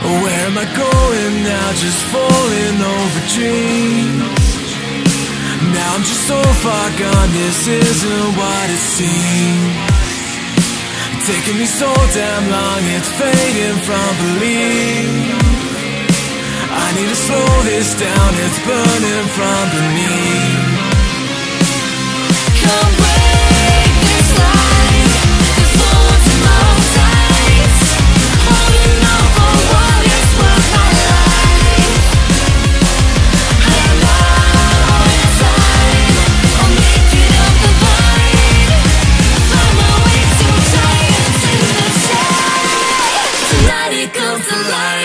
Where am I going now? Just falling over dreams. Now I'm just so far gone, this isn't what it seems. Taking me so damn long, it's fading from belief. I need to slow this down, it's burning from beneath. Come break this line, this wounds in my eyes. Holding on for what is worth my life. I know inside I'll make it up the vine. Find my way to giants in the sky. Tonight it comes alive.